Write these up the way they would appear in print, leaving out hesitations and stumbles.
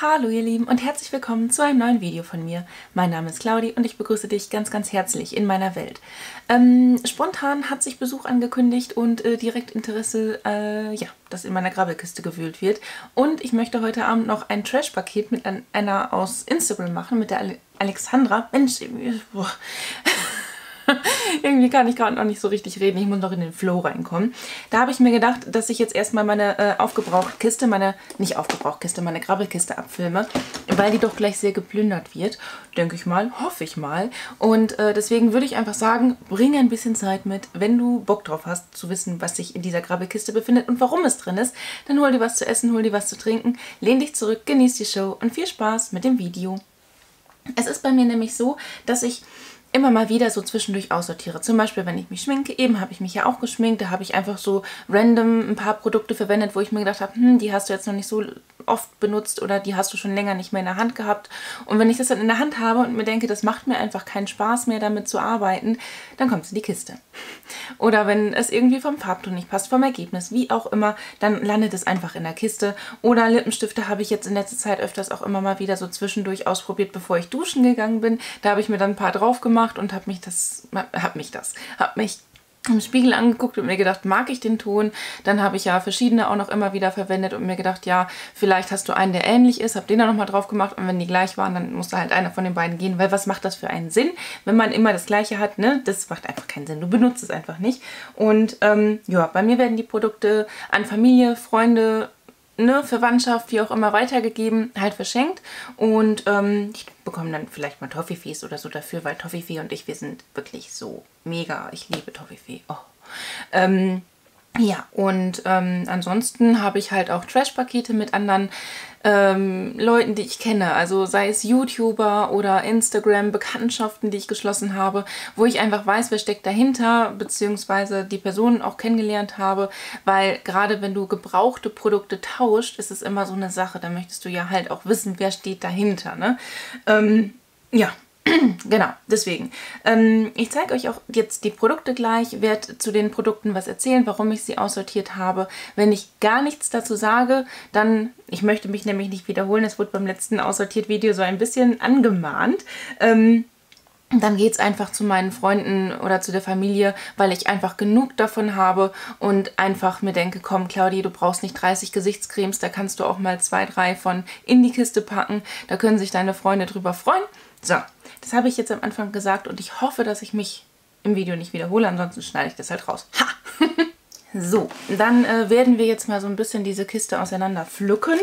Hallo ihr Lieben und herzlich willkommen zu einem neuen Video von mir. Mein Name ist Claudi und ich begrüße dich ganz, ganz herzlich in meiner Welt. Spontan hat sich Besuch angekündigt und direkt Interesse, dass in meiner Grabbelkiste gewühlt wird. Und ich möchte heute Abend noch ein Trash-Paket mit einer aus Instagram machen, mit der Alexandra. Mensch, boah. Irgendwie kann ich gerade noch nicht so richtig reden. Ich muss noch in den Flow reinkommen. Da habe ich mir gedacht, dass ich jetzt erstmal meine Aufgebrauchtkiste, meine Grabbelkiste abfilme, weil die doch gleich sehr geplündert wird. Denke ich mal, hoffe ich mal. Und deswegen würde ich einfach sagen, bring ein bisschen Zeit mit. Wenn du Bock drauf hast, zu wissen, was sich in dieser Grabbelkiste befindet und warum es drin ist, dann hol dir was zu essen, hol dir was zu trinken, lehn dich zurück, genieß die Show und viel Spaß mit dem Video. Es ist bei mir nämlich so, dass ich immer mal wieder so zwischendurch aussortiere. Zum Beispiel, wenn ich mich schminke. Eben habe ich mich ja auch geschminkt. Da habe ich einfach so random ein paar Produkte verwendet, wo ich mir gedacht habe, die hast du jetzt noch nicht so oft benutzt oder die hast du schon länger nicht mehr in der Hand gehabt. Und wenn ich das dann in der Hand habe und mir denke, das macht mir einfach keinen Spaß mehr, damit zu arbeiten, dann kommt es in die Kiste. Oder wenn es irgendwie vom Farbton nicht passt, vom Ergebnis, wie auch immer, dann landet es einfach in der Kiste. Oder Lippenstifte habe ich jetzt in letzter Zeit öfters auch immer mal wieder so zwischendurch ausprobiert, bevor ich duschen gegangen bin. Da habe ich mir dann ein paar drauf gemacht und habe mich im Spiegel angeguckt und mir gedacht, mag ich den Ton? Dann habe ich ja verschiedene auch noch immer wieder verwendet und mir gedacht, ja, vielleicht hast du einen, der ähnlich ist, habe den dann nochmal drauf gemacht und wenn die gleich waren, dann musste halt einer von den beiden gehen, weil was macht das für einen Sinn, wenn man immer das Gleiche hat, ne? Das macht einfach keinen Sinn, du benutzt es einfach nicht. Und ja, bei mir werden die Produkte an Familie, Freunde, Verwandtschaft, wie auch immer, weitergegeben, halt verschenkt. Und ich bekomme dann vielleicht mal Toffifees oder so dafür, weil Toffifee und ich, wir sind wirklich so mega. Ich liebe Toffifee. Oh. Ja, und ansonsten habe ich halt auch Trash-Pakete mit anderen Leuten, die ich kenne. Also sei es YouTuber oder Instagram, Bekanntschaften, die ich geschlossen habe, wo ich einfach weiß, wer steckt dahinter, beziehungsweise die Personen auch kennengelernt habe. Weil gerade wenn du gebrauchte Produkte tauscht, ist es immer so eine Sache. Da möchtest du ja halt auch wissen, wer steht dahinter, ne? Ja. Genau, deswegen. Ich zeige euch auch jetzt die Produkte gleich, werde zu den Produkten was erzählen, warum ich sie aussortiert habe. Wenn ich gar nichts dazu sage, dann, ich möchte mich nämlich nicht wiederholen, es wurde beim letzten Aussortiert-Video so ein bisschen angemahnt, dann geht es einfach zu meinen Freunden oder zu der Familie, weil ich einfach genug davon habe und einfach mir denke, komm Claudi, du brauchst nicht 30 Gesichtscremes, da kannst du auch mal 2, 3 von in die Kiste packen, da können sich deine Freunde drüber freuen. So, das habe ich jetzt am Anfang gesagt und ich hoffe, dass ich mich im Video nicht wiederhole, ansonsten schneide ich das halt raus. Ha! So, dann werden wir jetzt mal so ein bisschen diese Kiste auseinander pflücken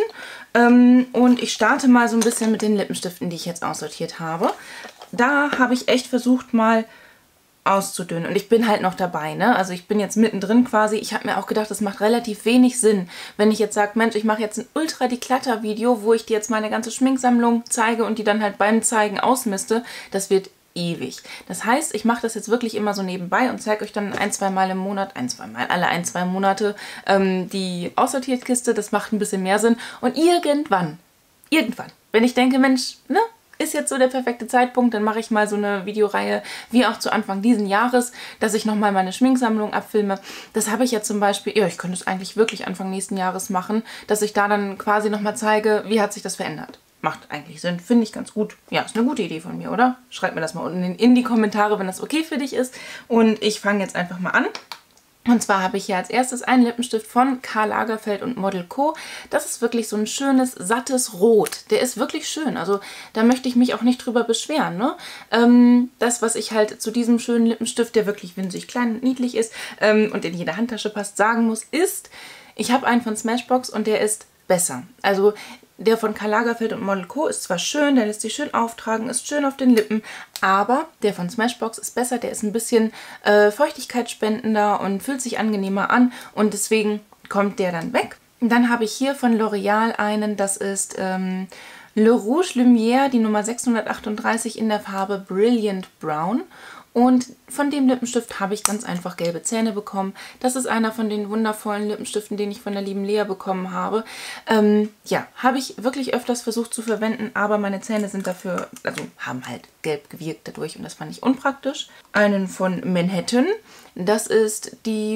und ich starte mal so ein bisschen mit den Lippenstiften, die ich jetzt aussortiert habe. Da habe ich echt versucht mal auszudünnen und ich bin halt noch dabei, ne? Also ich bin jetzt mittendrin quasi. Ich habe mir auch gedacht, das macht relativ wenig Sinn, wenn ich jetzt sage, Mensch, ich mache jetzt ein Ultra-Declutter-Video, wo ich dir jetzt meine ganze Schminksammlung zeige und die dann halt beim Zeigen ausmiste. Das wird ewig. Das heißt, ich mache das jetzt wirklich immer so nebenbei und zeige euch dann ein, zwei Mal im Monat, alle ein, zwei Monate die Aussortiertkiste. Das macht ein bisschen mehr Sinn und irgendwann, wenn ich denke, Mensch, ne? Ist jetzt so der perfekte Zeitpunkt, dann mache ich mal so eine Videoreihe, wie auch zu Anfang diesen Jahres, dass ich nochmal meine Schminksammlung abfilme. Das habe ich ja zum Beispiel, ja, ich könnte es eigentlich wirklich Anfang nächsten Jahres machen, dass ich da dann quasi nochmal zeige, wie hat sich das verändert. Macht eigentlich Sinn, finde ich ganz gut. Ja, ist eine gute Idee von mir, oder? Schreibt mir das mal unten in die Kommentare, wenn das okay für dich ist. Und ich fange jetzt einfach mal an. Und zwar habe ich hier als erstes einen Lippenstift von Karl Lagerfeld und Model Co. Das ist wirklich so ein schönes, sattes Rot. Der ist wirklich schön. Also da möchte ich mich auch nicht drüber beschweren, ne? Das, was ich halt zu diesem schönen Lippenstift, der wirklich winzig klein und niedlich ist und in jede Handtasche passt, sagen muss, ist, ich habe einen von Smashbox und der ist besser. Also der von Karl Lagerfeld und Model Co. ist zwar schön, der lässt sich schön auftragen, ist schön auf den Lippen, aber der von Smashbox ist besser, der ist ein bisschen feuchtigkeitsspendender und fühlt sich angenehmer an und deswegen kommt der dann weg. Und dann habe ich hier von L'Oreal einen, das ist Le Rouge Lumière, die Nummer 638 in der Farbe Brilliant Brown. Und von dem Lippenstift habe ich ganz einfach gelbe Zähne bekommen. Das ist einer von den wundervollen Lippenstiften, den ich von der lieben Lea bekommen habe. Ja, habe ich wirklich öfters versucht zu verwenden, aber meine Zähne sind dafür, also haben halt gelb gewirkt dadurch und das fand ich unpraktisch. Einen von Manhattan. Das ist die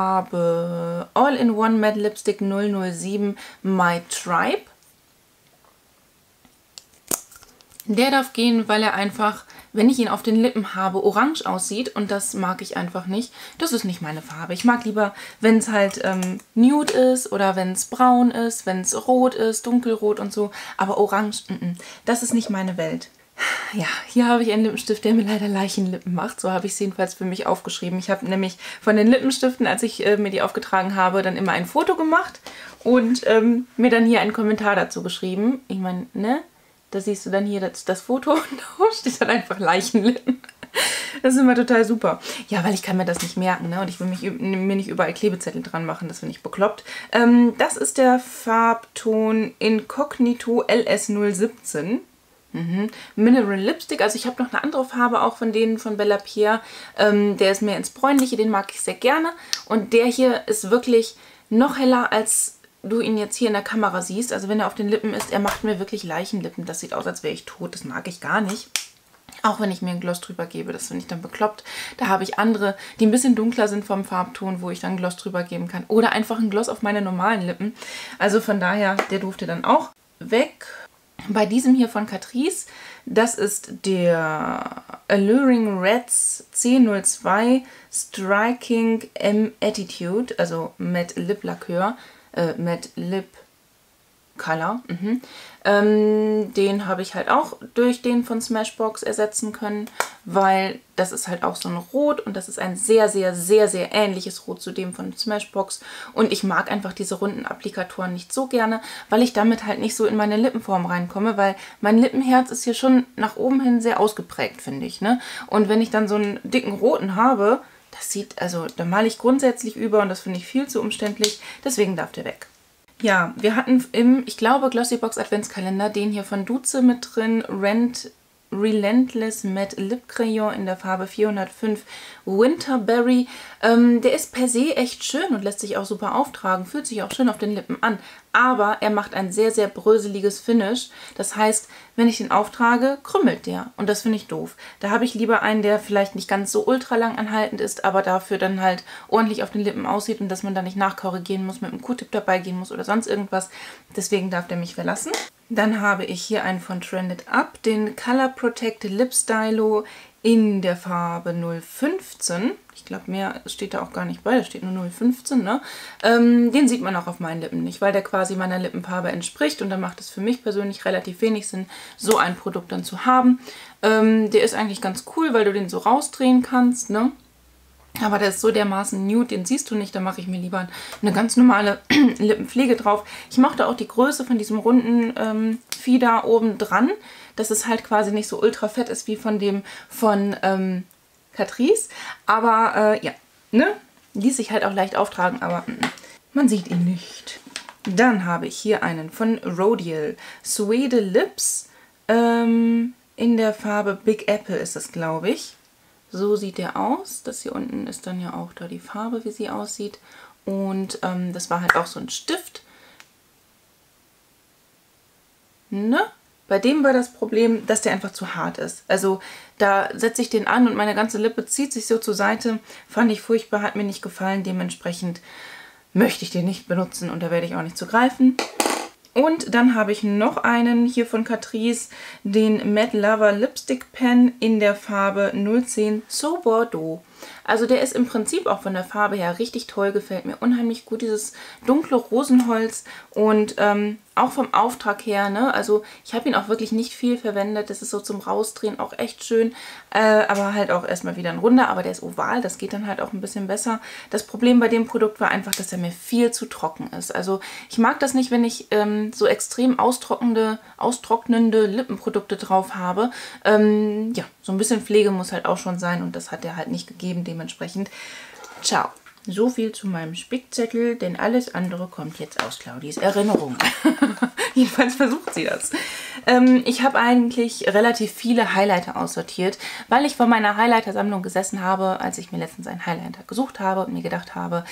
Farbe All-in-One Matte Lipstick 007 My Tribe. Der darf gehen, weil er einfach, wenn ich ihn auf den Lippen habe, orange aussieht und das mag ich einfach nicht. Das ist nicht meine Farbe. Ich mag lieber, wenn es halt nude ist oder wenn es braun ist, wenn es rot ist, dunkelrot und so. Aber orange, das ist nicht meine Welt. Ja, hier habe ich einen Lippenstift, der mir leider Leichenlippen macht. So habe ich es jedenfalls für mich aufgeschrieben. Ich habe nämlich von den Lippenstiften, als ich mir die aufgetragen habe, dann immer ein Foto gemacht und mir dann hier einen Kommentar dazu geschrieben. Ich meine, ne? Da siehst du dann hier das Foto und da steht dann einfach Leichenlippen. Das ist immer total super. Ja, weil ich kann mir das nicht merken, ne? Und ich will mir nicht überall Klebezettel dran machen, das finde ich bekloppt. Das ist der Farbton Incognito LS017. Mineral Lipstick, also ich habe noch eine andere Farbe auch von denen von Bella Pierre. Der ist mehr ins Bräunliche, den mag ich sehr gerne. Und der hier ist wirklich noch heller, als du ihn jetzt hier in der Kamera siehst. Also wenn er auf den Lippen ist, er macht mir wirklich Leichenlippen. Das sieht aus, als wäre ich tot. Das mag ich gar nicht. Auch wenn ich mir einen Gloss drüber gebe, das finde ich dann bekloppt. Da habe ich andere, die ein bisschen dunkler sind vom Farbton, wo ich dann einen Gloss drüber geben kann. Oder einfach einen Gloss auf meine normalen Lippen. Also von daher, der durfte dann auch weg. Bei diesem hier von Catrice, das ist der Alluring Reds C02 Striking M Attitude, also Matte Lip Lacquer, Matte Lip Color. Den habe ich halt auch durch den von Smashbox ersetzen können, weil das ist halt auch so ein Rot und das ist ein sehr, sehr, sehr, sehr ähnliches Rot zu dem von Smashbox. Und ich mag einfach diese runden Applikatoren nicht so gerne, weil ich damit halt nicht so in meine Lippenform reinkomme, weil mein Lippenherz ist hier schon nach oben hin sehr ausgeprägt, finde ich, ne? Und wenn ich dann so einen dicken roten habe, das sieht, also da male ich grundsätzlich über und das finde ich viel zu umständlich, deswegen darf der weg. Ja, wir hatten im, ich glaube, Glossybox Adventskalender den hier von Duce mit drin, Relentless Matte Lip Crayon in der Farbe 405 Winterberry. Der ist per se echt schön und lässt sich auch super auftragen, fühlt sich auch schön auf den Lippen an. Aber er macht ein sehr, sehr bröseliges Finish. Das heißt, wenn ich den auftrage, krümmelt der. Und das finde ich doof. Da habe ich lieber einen, der vielleicht nicht ganz so ultra lang anhaltend ist, aber dafür dann halt ordentlich auf den Lippen aussieht und dass man da nicht nachkorrigieren muss, mit einem Q-Tip dabei gehen muss oder sonst irgendwas. Deswegen darf der mich verlassen. Dann habe ich hier einen von Trended Up, den Color Protect Lip Stylo in der Farbe 015. Ich glaube, mehr steht da auch gar nicht bei, da steht nur 015, ne? Den sieht man auch auf meinen Lippen nicht, weil der quasi meiner Lippenfarbe entspricht und da macht es für mich persönlich relativ wenig Sinn, so ein Produkt dann zu haben. Der ist eigentlich ganz cool, weil du den so rausdrehen kannst, ne? Aber der ist so dermaßen nude, den siehst du nicht, da mache ich mir lieber eine ganz normale Lippenpflege drauf. Ich mochte auch die Größe von diesem runden Vieh da oben dran, dass es halt quasi nicht so ultra fett ist wie von dem von Catrice. Aber ja, ne? Ließ sich halt auch leicht auftragen, aber man sieht ihn nicht. Dann habe ich hier einen von Rodial Suede Lips in der Farbe Big Apple ist das, glaube ich. So sieht der aus. Das hier unten ist dann ja auch da die Farbe, wie sie aussieht. Und das war halt auch so ein Stift. Ne? Bei dem war das Problem, dass der einfach zu hart ist. Also da setze ich den an und meine ganze Lippe zieht sich so zur Seite. Fand ich furchtbar, hat mir nicht gefallen. Dementsprechend möchte ich den nicht benutzen und da werde ich auch nicht zugreifen. Und dann habe ich noch einen hier von Catrice, den Matte Lover Lipstick Pen in der Farbe 010 So Bordeaux. Also der ist im Prinzip auch von der Farbe her richtig toll, gefällt mir unheimlich gut, dieses dunkle Rosenholz und auch vom Auftrag her, ne, also ich habe ihn auch wirklich nicht viel verwendet, das ist so zum Rausdrehen auch echt schön, aber halt auch erstmal wieder ein runder, aber der ist oval, das geht dann halt auch ein bisschen besser. Das Problem bei dem Produkt war einfach, dass er mir viel zu trocken ist, also ich mag das nicht, wenn ich so extrem austrocknende Lippenprodukte drauf habe. Ja, so ein bisschen Pflege muss halt auch schon sein und das hat er halt nicht gegeben, dementsprechend. Ciao. So viel zu meinem Spickzettel, denn alles andere kommt jetzt aus Claudis Erinnerung. Jedenfalls versucht sie das. Ich habe eigentlich relativ viele Highlighter aussortiert, weil ich vor meiner Highlighter-Sammlung gesessen habe, als ich mir letztens einen Highlighter gesucht habe und mir gedacht habe,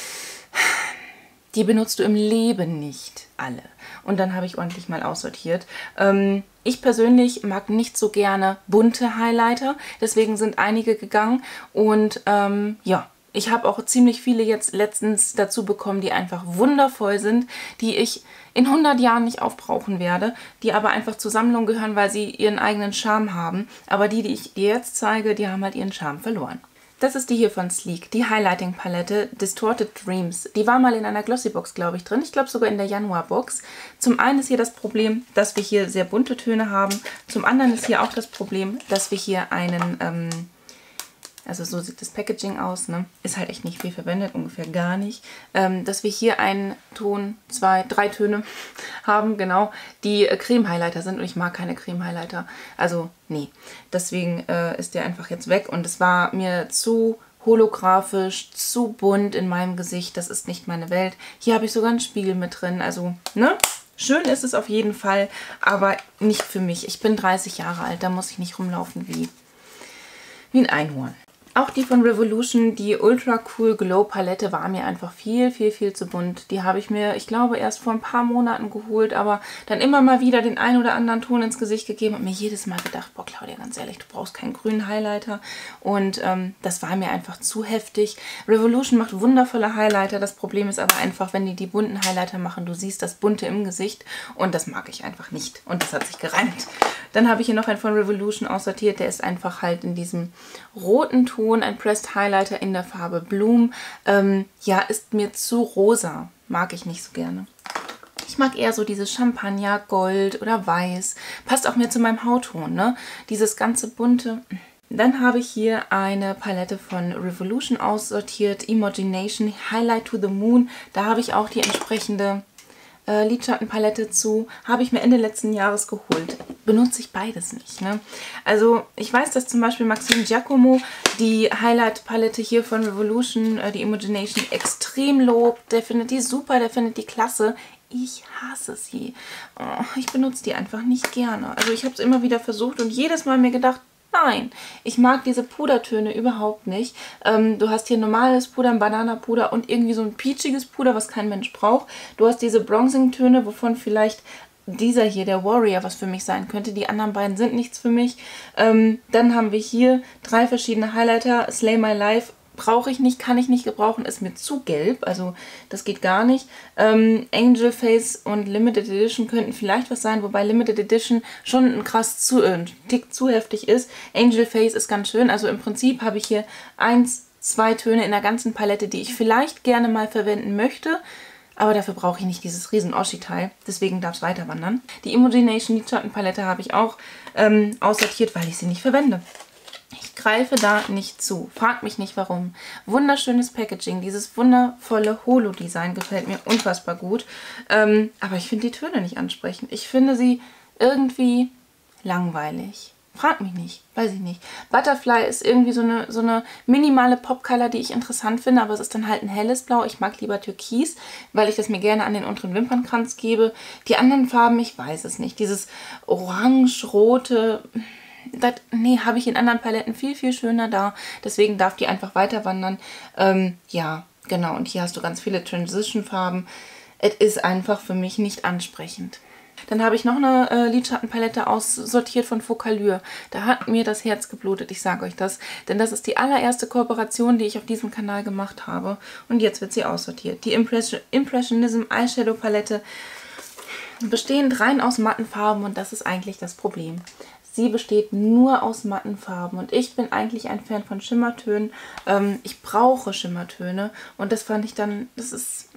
die benutzt du im Leben nicht alle. Und dann habe ich ordentlich mal aussortiert. Ich persönlich mag nicht so gerne bunte Highlighter, deswegen sind einige gegangen und ja, Ich habe auch ziemlich viele jetzt letztens dazu bekommen, die einfach wundervoll sind, die ich in 100 Jahren nicht aufbrauchen werde, die aber einfach zur Sammlung gehören, weil sie ihren eigenen Charme haben. Aber die ich dir jetzt zeige, die haben halt ihren Charme verloren. Das ist die hier von Sleek, die Highlighting-Palette Distorted Dreams. Die war mal in einer Glossy-Box, glaube ich, drin. Ich glaube sogar in der Januar-Box. Zum einen ist hier das Problem, dass wir hier sehr bunte Töne haben. Zum anderen ist hier auch das Problem, dass wir hier einen, also so sieht das Packaging aus, ne? Ist halt echt nicht viel verwendet, ungefähr gar nicht. Dass wir hier einen Ton, 2, 3 Töne haben, genau, die Creme-Highlighter sind. Und ich mag keine Creme-Highlighter. Also, nee. Deswegen ist der einfach jetzt weg. Und es war mir zu holographisch, zu bunt in meinem Gesicht. Das ist nicht meine Welt. Hier habe ich sogar einen Spiegel mit drin. Also, ne? Schön ist es auf jeden Fall, aber nicht für mich. Ich bin 30 Jahre alt, da muss ich nicht rumlaufen wie ein Einhorn. Auch die von Revolution, die Ultra Cool Glow Palette, war mir einfach viel, viel, viel zu bunt. Die habe ich mir, ich glaube, erst vor ein paar Monaten geholt, aber dann immer mal wieder den einen oder anderen Ton ins Gesicht gegeben und mir jedes Mal gedacht, boah Claudia, ganz ehrlich, du brauchst keinen grünen Highlighter. Und das war mir einfach zu heftig. Revolution macht wundervolle Highlighter. Das Problem ist aber einfach, wenn die bunten Highlighter machen, du siehst das Bunte im Gesicht und das mag ich einfach nicht. Und das hat sich gereimt. Dann habe ich hier noch einen von Revolution aussortiert, der ist einfach halt in diesem roten Ton, ein Pressed Highlighter in der Farbe Bloom. Ja, ist mir zu rosa. Mag ich nicht so gerne. Ich mag eher so dieses Champagner, Gold oder Weiß. Passt auch mehr zu meinem Hautton, ne? Dieses ganze bunte. Dann habe ich hier eine Palette von Revolution aussortiert. Imagination Highlight to the Moon. Da habe ich auch die entsprechende Lidschattenpalette zu, habe ich mir Ende letzten Jahres geholt. Benutze ich beides nicht, ne? Also ich weiß, dass zum Beispiel Maxim Giacomo die Highlight-Palette hier von Revolution, die Imagination, extrem lobt. Der findet die super, der findet die klasse. Ich hasse sie. Oh, ich benutze die einfach nicht gerne. Also ich habe es immer wieder versucht und jedes Mal mir gedacht, nein, ich mag diese Pudertöne überhaupt nicht. Du hast hier normales Puder, ein Bananapuder und irgendwie so ein peachiges Puder, was kein Mensch braucht. Du hast diese Bronzing-Töne, wovon vielleicht dieser hier, der Warrior, was für mich sein könnte. Die anderen beiden sind nichts für mich. Dann haben wir hier 3 verschiedene Highlighter. Slay My Life brauche ich nicht, kann ich nicht gebrauchen, ist mir zu gelb, also das geht gar nicht. Angel Face und Limited Edition könnten vielleicht was sein, wobei Limited Edition schon ein Tick zu heftig ist. Angel Face ist ganz schön, also im Prinzip habe ich hier 1, 2 Töne in der ganzen Palette, die ich vielleicht gerne mal verwenden möchte, aber dafür brauche ich nicht dieses riesen Oschi-Teil, deswegen darf es weiter wandern. Die Imagination Lidschattenpalette habe ich auch aussortiert, weil ich sie nicht verwende. Ich greife da nicht zu. Frag mich nicht warum. Wunderschönes Packaging. Dieses wundervolle Holo-Design gefällt mir unfassbar gut. Aber ich finde die Töne nicht ansprechend. Ich finde sie irgendwie langweilig. Frag mich nicht. Weiß ich nicht. Butterfly ist irgendwie so eine minimale Pop-Color, die ich interessant finde. Aber es ist dann halt ein helles Blau. Ich mag lieber Türkis, weil ich das mir gerne an den unteren Wimpernkranz gebe. Die anderen Farben, ich weiß es nicht. Dieses orange-rote... Nee, habe ich in anderen Paletten viel, viel schöner da. Deswegen darf die einfach weiter wandern. Ja, genau. Und hier hast du ganz viele Transition-Farben. Es ist einfach für mich nicht ansprechend. Dann habe ich noch eine Lidschattenpalette aussortiert von Focallure. Da hat mir das Herz geblutet, ich sage euch das. Denn das ist die allererste Kooperation, die ich auf diesem Kanal gemacht habe. Und jetzt wird sie aussortiert. Die Impressionism Eyeshadow Palette bestehend rein aus matten Farben und das ist eigentlich das Problem. Sie besteht nur aus matten Farben und ich bin eigentlich ein Fan von Schimmertönen. Ich brauche Schimmertöne und das fand ich dann, es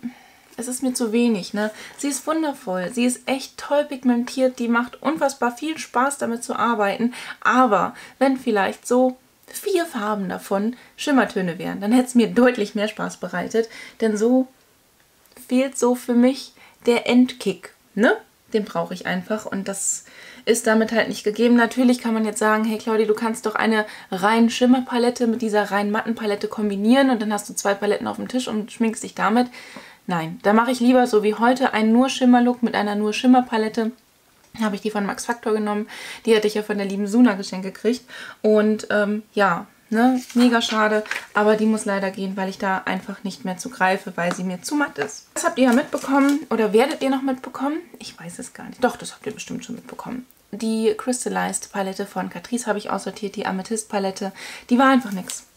ist mir zu wenig, ne? Sie ist wundervoll, sie ist echt toll pigmentiert, die macht unfassbar viel Spaß damit zu arbeiten, aber wenn vielleicht so 4 Farben davon Schimmertöne wären, dann hätte es mir deutlich mehr Spaß bereitet, denn so fehlt so für mich der Endkick, ne? Den brauche ich einfach und das ist damit halt nicht gegeben. Natürlich kann man jetzt sagen, hey Claudia, du kannst doch eine rein Schimmerpalette mit dieser rein matten Palette kombinieren und dann hast du 2 Paletten auf dem Tisch und schminkst dich damit. Nein, da mache ich lieber so wie heute einen nur Schimmer-Look mit einer nur Schimmerpalette. Habe ich die von Max Factor genommen. Die hatte ich ja von der lieben Suna geschenkt gekriegt. Und ja, ne, mega schade, aber die muss leider gehen, weil ich da einfach nicht mehr zugreife, weil sie mir zu matt ist. Das habt ihr ja mitbekommen oder werdet ihr noch mitbekommen? Ich weiß es gar nicht. Doch, das habt ihr bestimmt schon mitbekommen. Die Crystallized Palette von Catrice habe ich aussortiert, die Amethyst Palette. Die war einfach nix.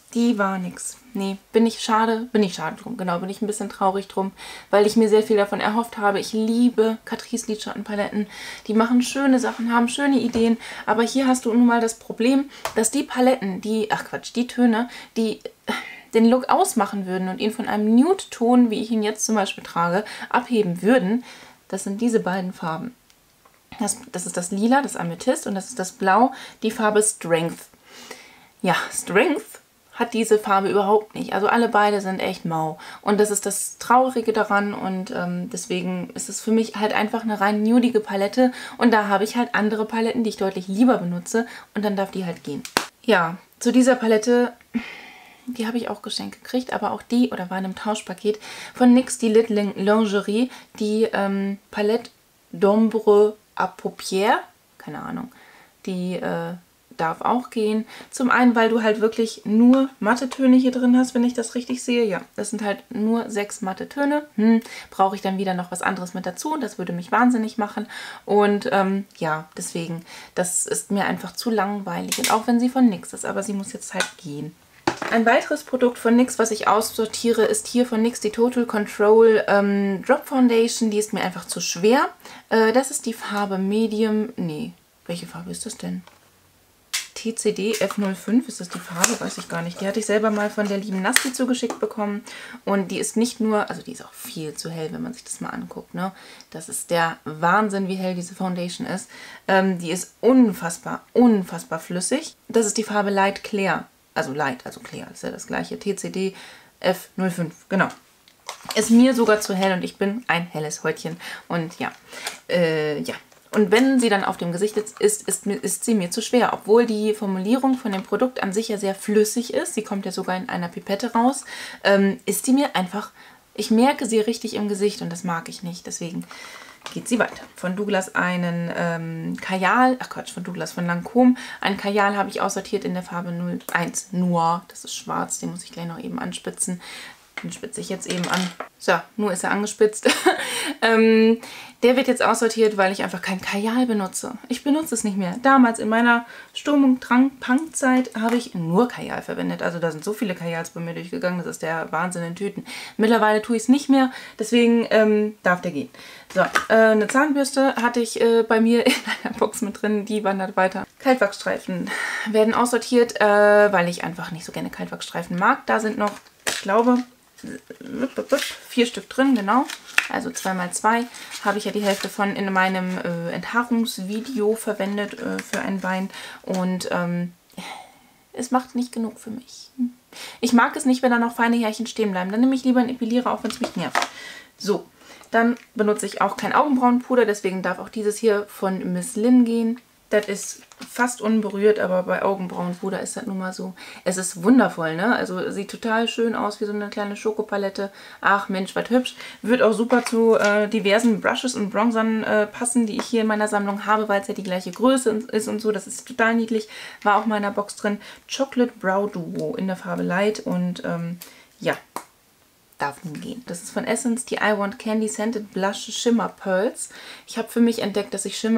Die war nix. Nee, bin ich schade drum. Genau, bin ich ein bisschen traurig drum, weil ich mir sehr viel davon erhofft habe. Ich liebe Catrice Lidschattenpaletten. Die machen schöne Sachen, haben schöne Ideen. Aber hier hast du nun mal das Problem, dass die Paletten, die Töne, die den Look ausmachen würden und ihn von einem Nude-Ton, wie ich ihn jetzt zum Beispiel trage, abheben würden. Das sind diese beiden Farben. Das ist das Lila, das Amethyst, und das ist das Blau, die Farbe Strength. Ja, Strength hat diese Farbe überhaupt nicht. Also alle beide sind echt mau. Und das ist das Traurige daran, und deswegen ist es für mich halt einfach eine rein nudige Palette, und da habe ich halt andere Paletten, die ich deutlich lieber benutze, und dann darf die halt gehen. Ja, zu dieser Palette, die habe ich auch geschenkt gekriegt, aber auch die, oder war in einem Tauschpaket, von NYX, die Lit Lingerie, die Palette d'Ombre à Paupières, keine Ahnung, die darf auch gehen. Zum einen, weil du halt wirklich nur matte Töne hier drin hast, wenn ich das richtig sehe. Ja, das sind halt nur 6 matte Töne. Brauche ich dann wieder noch was anderes mit dazu. Das würde mich wahnsinnig machen. Und ja, deswegen, das ist mir einfach zu langweilig. Und auch wenn sie von NYX ist, aber sie muss jetzt halt gehen. Ein weiteres Produkt von NYX, was ich aussortiere, ist hier von NYX die Total Control Drop Foundation. Die ist mir einfach zu schwer. Das ist die Farbe Medium. Nee, welche Farbe ist das denn? TCD F05 ist das die Farbe, weiß ich gar nicht. Die hatte ich selber mal von der lieben Nasti zugeschickt bekommen. Und die ist nicht nur, also die ist auch viel zu hell, wenn man sich das mal anguckt, ne? Das ist der Wahnsinn, wie hell diese Foundation ist. Die ist unfassbar, unfassbar flüssig. Das ist die Farbe Light Clear. Also Light, also Clear, ist ja das gleiche. TCD F05, genau. Ist mir sogar zu hell, und ich bin ein helles Häutchen. Und ja, ja. Und wenn sie dann auf dem Gesicht ist sie mir zu schwer. Obwohl die Formulierung von dem Produkt an sich ja sehr flüssig ist. Sie kommt ja sogar in einer Pipette raus. Ist sie mir einfach, ich merke sie richtig im Gesicht, und das mag ich nicht. Deswegen geht sie weiter. Von Douglas einen Kajal, von Lancôme. Ein Kajal habe ich aussortiert in der Farbe 01 Noir. Das ist schwarz, den muss ich gleich noch eben anspitzen. Den spitze ich jetzt eben an. So, nur ist er angespitzt. Der wird jetzt aussortiert, weil ich einfach kein Kajal benutze. Ich benutze es nicht mehr. Damals in meiner Sturm- und Punk-Zeit habe ich nur Kajal verwendet. Also da sind so viele Kajals bei mir durchgegangen. Das ist der Wahnsinn in Tüten. Mittlerweile tue ich es nicht mehr. Deswegen darf der gehen. So, eine Zahnbürste hatte ich bei mir in einer Box mit drin. Die wandert weiter. Kaltwachsstreifen werden aussortiert, weil ich einfach nicht so gerne Kaltwachsstreifen mag. Da sind noch, ich glaube, 4 Stück drin, genau. Also 2x2 habe ich ja die Hälfte von in meinem Enthaarungsvideo verwendet für ein Bein. Und es macht nicht genug für mich. Ich mag es nicht, wenn da noch feine Härchen stehen bleiben. Dann nehme ich lieber einen Epilierer, auch wenn es mich nervt. So, dann benutze ich auch kein Augenbrauenpuder. Deswegen darf auch dieses hier von Miss Lynn gehen. Das ist fast unberührt, aber bei Augenbrauenpuder ist das nun mal so. Es ist wundervoll, ne? Also sieht total schön aus, wie so eine kleine Schokopalette. Ach Mensch, was hübsch. Wird auch super zu diversen Brushes und Bronzern passen, die ich hier in meiner Sammlung habe, weil es ja die gleiche Größe ist und so. Das ist total niedlich. War auch in meiner Box drin. Chocolate Brow Duo in der Farbe Light, und ja, darf nun gehen. Das ist von Essence, die I Want Candy Scented Blush Shimmer Pearls. Ich habe für mich entdeckt, dass ich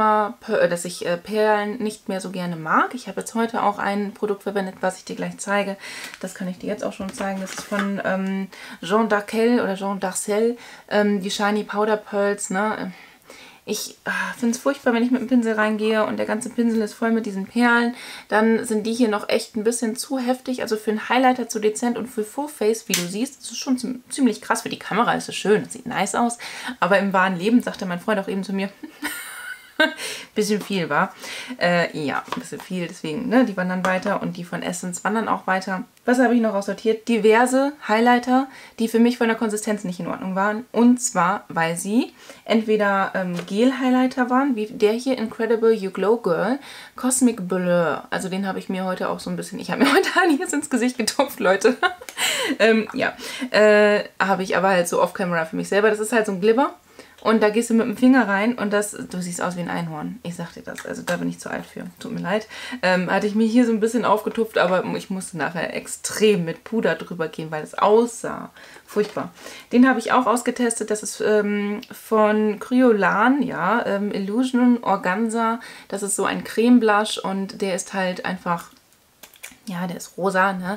Perlen nicht mehr so gerne mag. Ich habe jetzt heute auch ein Produkt verwendet, was ich dir gleich zeige. Das kann ich dir jetzt auch schon zeigen. Das ist von Jean Darcel oder Jean Darcel, die Shiny Powder Pearls, ne? Ich finde es furchtbar, wenn ich mit dem Pinsel reingehe und der ganze Pinsel ist voll mit diesen Perlen. Dann sind die hier noch echt ein bisschen zu heftig. Also für einen Highlighter zu dezent, und für Full Face, wie du siehst, ist es schon ziemlich krass. Für die Kamera ist es schön, es sieht nice aus. Aber im wahren Leben sagte mein Freund auch eben zu mir, bisschen viel, war. Ja, ein bisschen viel, deswegen, ne, die wandern weiter, und die von Essence wandern auch weiter. Was habe ich noch aussortiert? Diverse Highlighter, die für mich von der Konsistenz nicht in Ordnung waren. Und zwar, weil sie entweder Gel-Highlighter waren, wie der hier, Incredible You Glow Girl, Cosmic Blur. Also den habe ich mir heute auch so ein bisschen, ich habe mir heute einiges ins Gesicht getupft, Leute. Ja, habe ich aber halt so off-camera für mich selber. Das ist halt so ein Glibber. Und da gehst du mit dem Finger rein, und du siehst aus wie ein Einhorn. Ich sag dir das. Also da bin ich zu alt für. Tut mir leid. Hatte ich mir hier so ein bisschen aufgetupft, aber ich musste nachher extrem mit Puder drüber gehen, weil es aussah. Furchtbar. Den habe ich auch ausgetestet. Das ist von Kryolan, ja. Illusion Organza. Das ist so ein Creme-Blush, und der ist halt einfach, ja, der ist rosa, ne?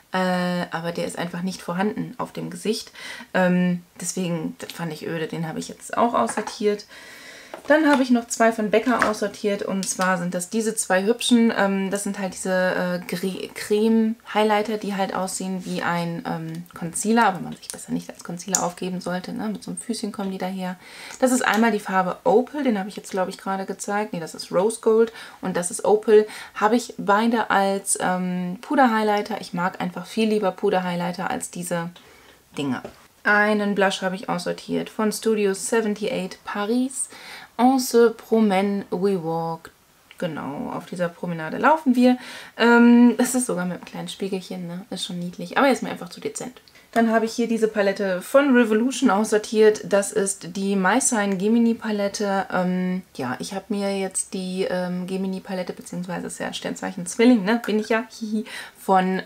aber der ist einfach nicht vorhanden auf dem Gesicht. Deswegen, das fand ich öde, den habe ich jetzt auch aussortiert. Dann habe ich noch 2 von Becca aussortiert und zwar sind das diese 2 hübschen. Das sind halt diese Creme-Highlighter, die halt aussehen wie ein Concealer, aber man sich besser nicht als Concealer aufgeben sollte. Ne? Mit so einem Füßchen kommen die daher. Das ist einmal die Farbe Opal, den habe ich jetzt glaube ich gerade gezeigt. Ne, das ist Rose Gold und das ist Opal. Habe ich beide als Puder-Highlighter. Ich mag einfach viel lieber Puder-Highlighter als diese Dinger. Einen Blush habe ich aussortiert von Studio 78 Paris. On se promène, we walk. Genau, auf dieser Promenade laufen wir. Das ist sogar mit einem kleinen Spiegelchen, ne? Ist schon niedlich, aber ist mir einfach zu dezent. Dann habe ich hier diese Palette von Revolution aussortiert. Das ist die My Sign Gemini Palette. Ja, ich habe mir jetzt die Gemini Palette, beziehungsweise ist ja Sternzeichen Zwilling, ne? Bin ich ja, von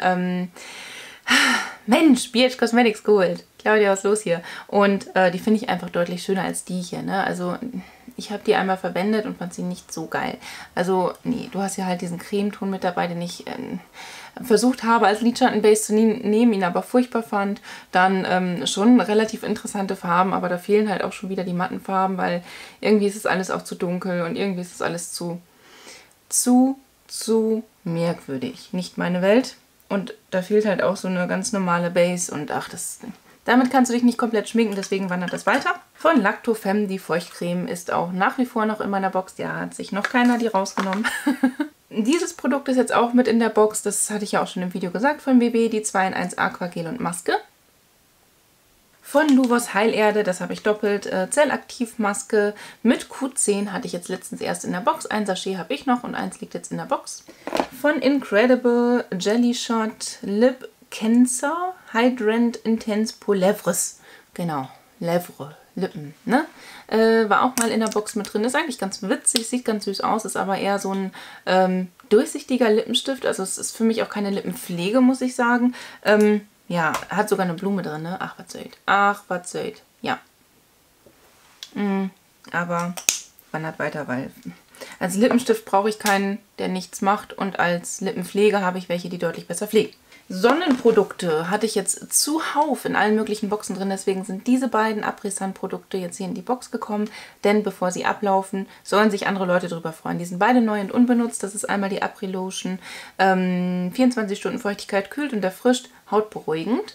Mensch, BH Cosmetics geholt. Claudia, was ist los hier? Und die finde ich einfach deutlich schöner als die hier, ne? Also ich habe die einmal verwendet und fand sie nicht so geil. Also nee, du hast ja halt diesen Cremeton mit dabei, den ich versucht habe als Lidschattenbase zu nehmen, ihn aber furchtbar fand. Dann schon relativ interessante Farben, aber da fehlen halt auch schon wieder die matten Farben, weil irgendwie ist es alles auch zu dunkel und irgendwie ist es alles zu merkwürdig. Nicht meine Welt. Und da fehlt halt auch so eine ganz normale Base und ach, damit kannst du dich nicht komplett schminken, deswegen wandert das weiter. Von Lactofemme, die Feuchtcreme, ist auch nach wie vor noch in meiner Box. Ja, hat sich noch keiner die rausgenommen. Dieses Produkt ist jetzt auch mit in der Box. Das hatte ich ja auch schon im Video gesagt von BB, die 2 in 1 Aquagel und Maske. Von Luvos Heilerde, das habe ich doppelt, Zellaktivmaske mit Q10 hatte ich jetzt letztens erst in der Box. Ein Sachet habe ich noch und eins liegt jetzt in der Box. Von Incredible Jelly Shot Lip Cancer Hydrant Intense pour Lèvres. Genau, Lèvres, Lippen, ne? War auch mal in der Box mit drin. Ist eigentlich ganz witzig, sieht ganz süß aus, ist aber eher so ein durchsichtiger Lippenstift. Also es ist für mich auch keine Lippenpflege, muss ich sagen. Ja, hat sogar eine Blume drin, ne? Ach, was soll's. Ach, was soll's. Ja. Aber wandert weiter, weil als Lippenstift brauche ich keinen, der nichts macht. Und als Lippenpflege habe ich welche, die deutlich besser pflegen. Sonnenprodukte hatte ich jetzt zuhauf in allen möglichen Boxen drin. Deswegen sind diese beiden Après-Sun-Produkte jetzt hier in die Box gekommen. Denn bevor sie ablaufen, sollen sich andere Leute darüber freuen. Die sind beide neu und unbenutzt. Das ist einmal die Après-Lotion. 24 Stunden Feuchtigkeit, kühlt und erfrischt, hautberuhigend.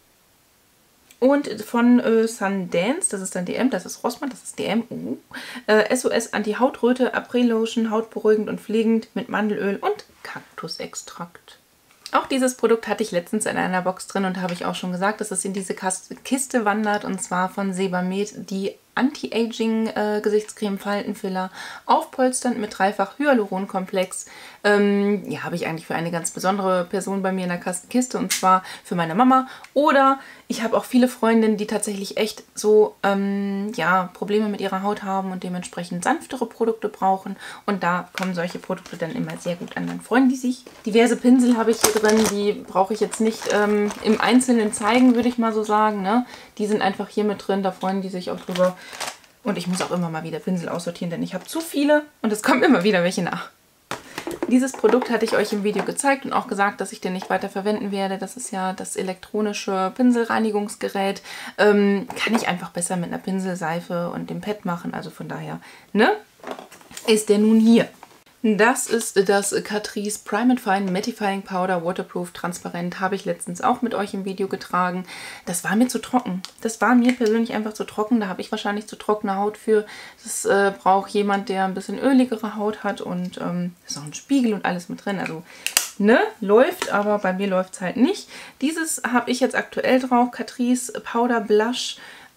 Und von Sundance, das ist dann DM, das ist Rossmann, das ist DM. SOS Anti-Hautröte, Après-Lotion, hautberuhigend und pflegend mit Mandelöl und Kaktusextrakt. Auch dieses Produkt hatte ich letztens in einer Box drin und habe ich auch schon gesagt, dass es in diese Kiste wandert, und zwar von Sebamed, die Anti-Aging Gesichtscreme Faltenfiller, aufpolsternd mit dreifach Hyaluronkomplex. Ja, habe ich eigentlich für eine ganz besondere Person bei mir in der Kiste, und zwar für meine Mama. Oder ich habe auch viele Freundinnen, die tatsächlich echt so ja, Probleme mit ihrer Haut haben und dementsprechend sanftere Produkte brauchen. Und da kommen solche Produkte dann immer sehr gut an. Dann freuen die sich. Diverse Pinsel habe ich hier drin, die brauche ich jetzt nicht im Einzelnen zeigen, würde ich mal so sagen, ne? Die sind einfach hier mit drin, da freuen die sich auch drüber. Und ich muss auch immer mal wieder Pinsel aussortieren, denn ich habe zu viele und es kommen immer wieder welche nach. Dieses Produkt hatte ich euch im Video gezeigt und auch gesagt, dass ich den nicht weiter verwenden werde. Das ist ja das elektronische Pinselreinigungsgerät. Kann ich einfach besser mit einer Pinselseife und dem Pad machen. Also von daher, ne? Ist der nun hier. Das ist das Catrice Prime and Fine Mattifying Powder Waterproof Transparent. Habe ich letztens auch mit euch im Video getragen. Das war mir zu trocken. Das war mir persönlich einfach zu trocken. Da habe ich wahrscheinlich zu trockene Haut für. Das braucht jemand, der ein bisschen öligere Haut hat. Und ist auch ein Spiegel und alles mit drin. Also, ne, läuft, aber bei mir läuft es halt nicht. Dieses habe ich jetzt aktuell drauf. Catrice Powder Blush.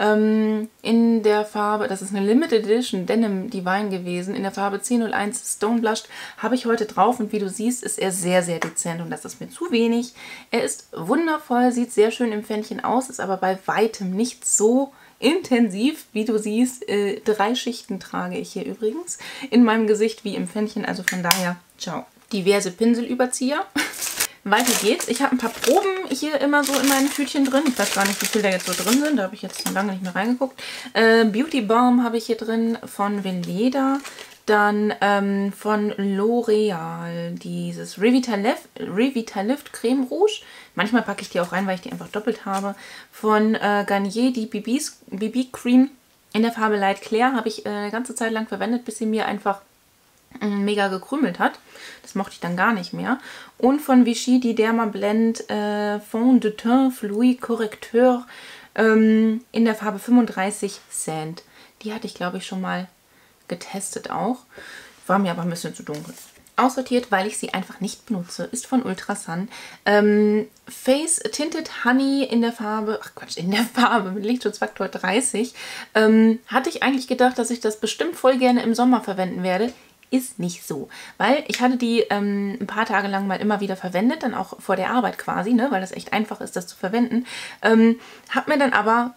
In der Farbe, das ist eine Limited Edition Denim Divine gewesen, in der Farbe 1001 Stone Blushed, habe ich heute drauf, und wie du siehst, ist er sehr, sehr dezent und das ist mir zu wenig. Er ist wundervoll, sieht sehr schön im Pfännchen aus, ist aber bei weitem nicht so intensiv, wie du siehst. 3 Schichten trage ich hier übrigens in meinem Gesicht wie im Pfännchen, also von daher, ciao. Diverse Pinselüberzieher. Weiter geht's. Ich habe ein paar Proben hier immer so in meinen Tütchen drin. Ich weiß gar nicht, wie viel da jetzt so drin sind. Da habe ich jetzt schon lange nicht mehr reingeguckt. Beauty Balm habe ich hier drin von Veleda. Dann von L'Oreal dieses Revitalift Creme Rouge. Manchmal packe ich die auch rein, weil ich die einfach doppelt habe. Von Garnier die BB Cream in der Farbe Light Clair habe ich eine ganze Zeit lang verwendet, bis sie mir einfach mega gekrümelt hat. Das mochte ich dann gar nicht mehr. Und von Vichy die Derma Blend Fond de Teint Fluid Correcteur in der Farbe 35 Sand. Die hatte ich, glaube ich, schon mal getestet auch. War mir aber ein bisschen zu dunkel. Aussortiert, weil ich sie einfach nicht benutze, ist von Ultrasun. Face Tinted Honey in der Farbe, ach Quatsch, in der Farbe mit Lichtschutzfaktor 30. Hatte ich eigentlich gedacht, dass ich das bestimmt voll gerne im Sommer verwenden werde. Ist nicht so, weil ich hatte die ein paar Tage lang mal immer wieder verwendet, dann auch vor der Arbeit quasi, ne, weil das echt einfach ist, das zu verwenden. Hab mir dann aber,